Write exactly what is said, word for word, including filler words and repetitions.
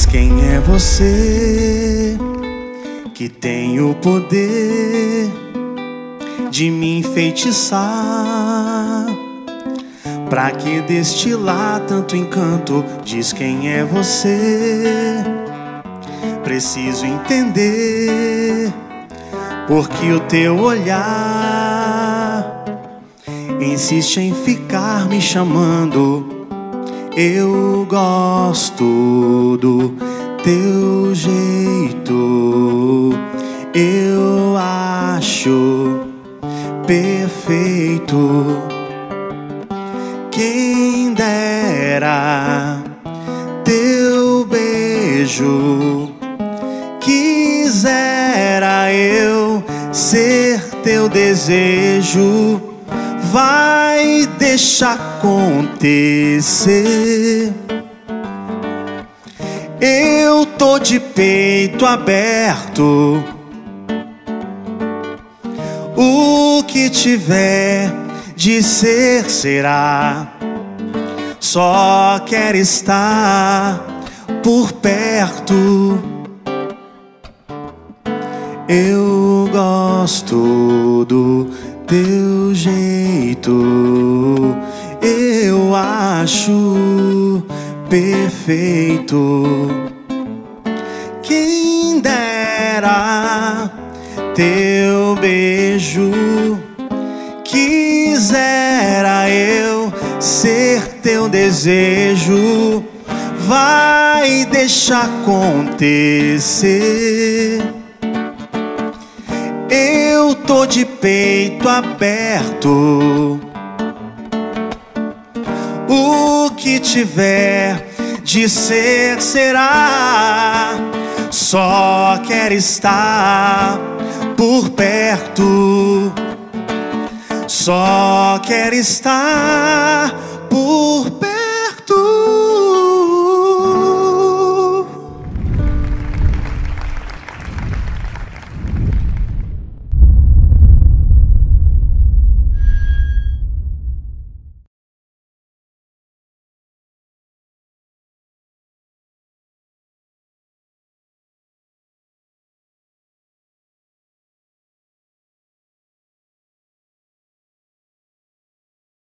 quem é você que tem o poder de me enfeitiçar? Pra que destilar tanto encanto? Diz quem é você. Preciso entender, porque o teu olhar insiste em ficar me chamando. Eu gosto do teu jeito, eu acho perfeito. Quem dera teu beijo, quisera eu ser teu desejo. Vai deixar acontecer. Eu tô de peito aberto. O que tiver de ser será. Só quero estar por perto. Eu gosto do teu jeito, eu acho perfeito. Quem dera teu beijo, quisera eu ser teu desejo. Vai deixar acontecer. Eu tô de peito aberto. O que tiver de ser será. Só quero estar por perto. Só quero estar por